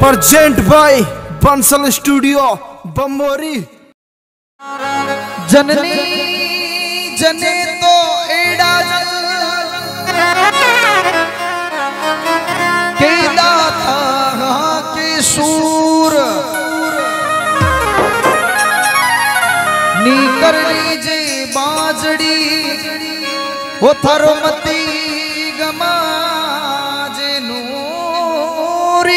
Present by Bansal studio Bambori. जननी जने तो एड़ा के दाता के सूर नी कर लीजे बाजड़ी वो थारो मती गमा जे नूरी।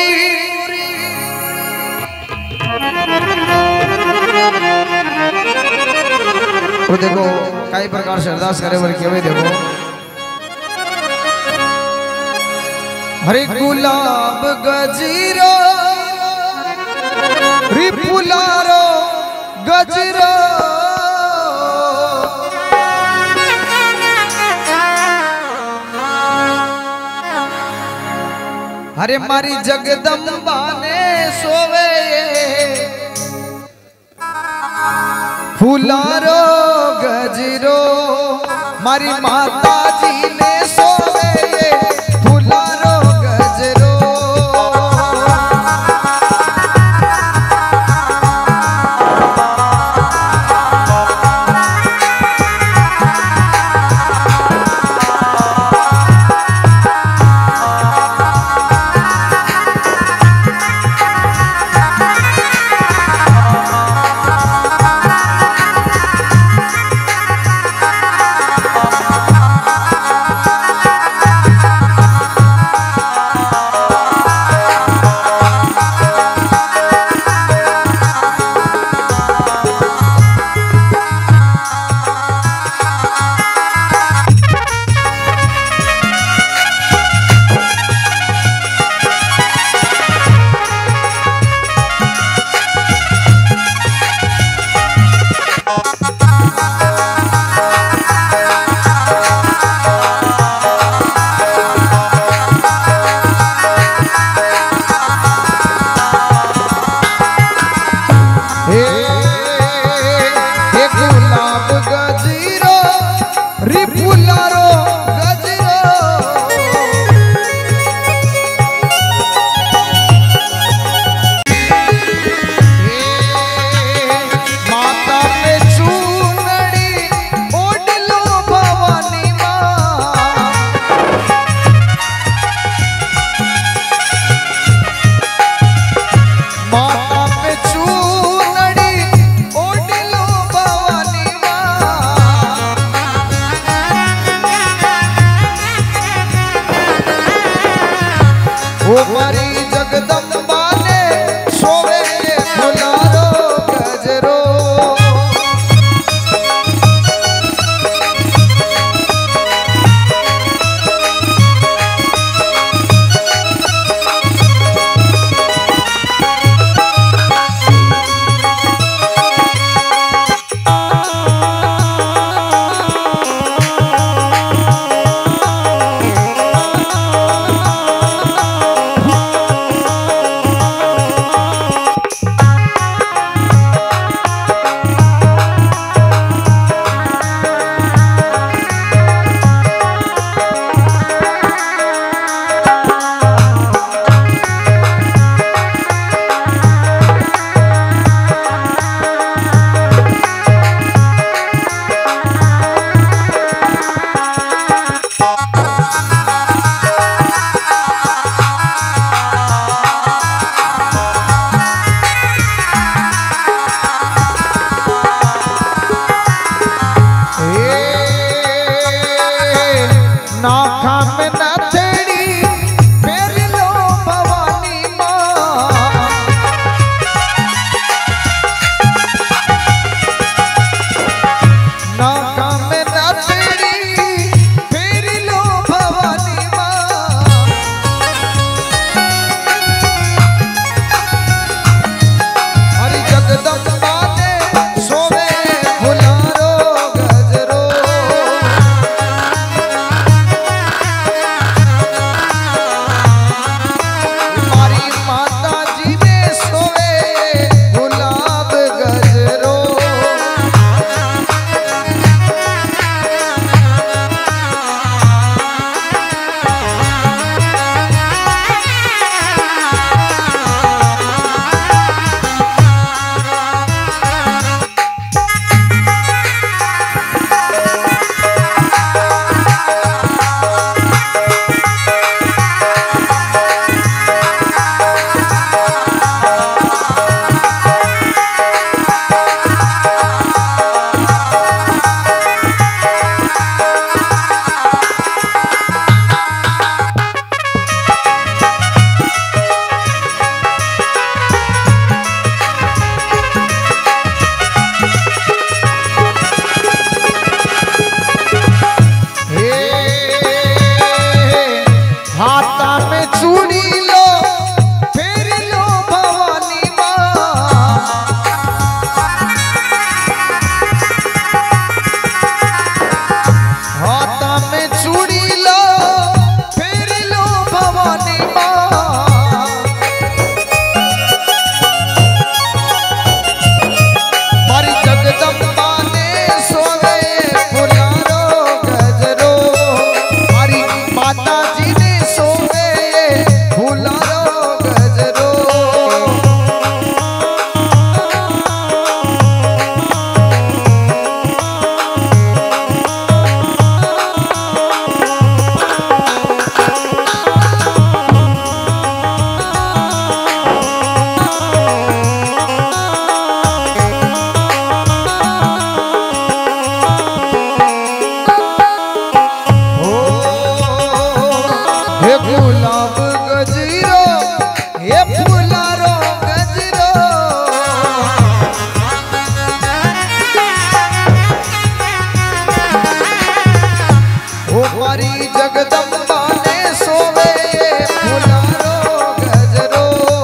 वो देखो कई प्रकार से अरदास करे वर के देखो हरे गुलाब गजीरो रिपुलारो गजरो हरे मारी जगदम्बा ने सोवे फुलारो गजरो मारी माता जी ने सोवे फुलारो गजरो। फुलारो गजरो ओ मारी जगदम्बा ने सोवे फुलारो गजरो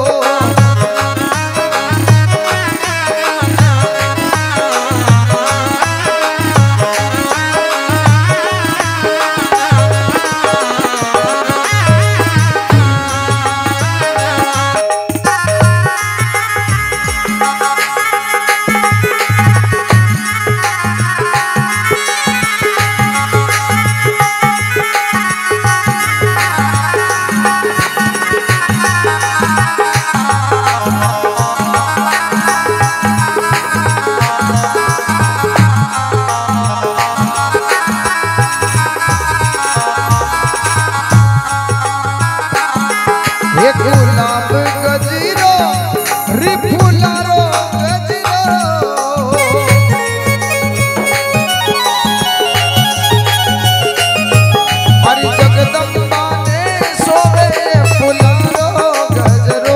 गुलाब गजरो रे फुलारो गजरो हरि जगदम्बा ने सोवे फुलारो गजरो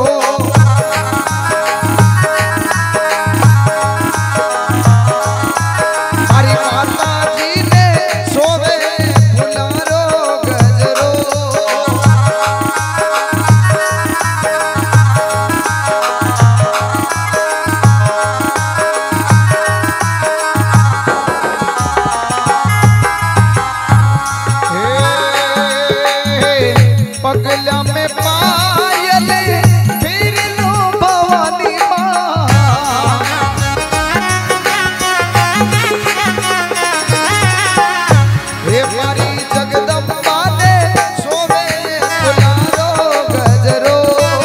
हरि माता जी ने सोवे फुलारो गजरो पगला में पायल फिर लो भवानी माँ हे मारी जगदम्बा ने सोवे फुलारो गजरो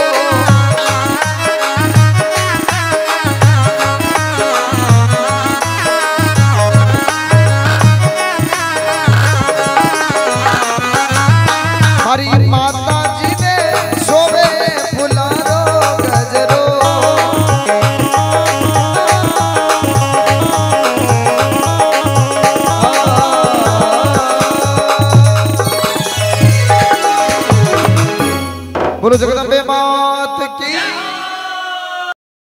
हरी माता जी ने सोवे फुलारो गजरो बोलो जगदम्बे मात की।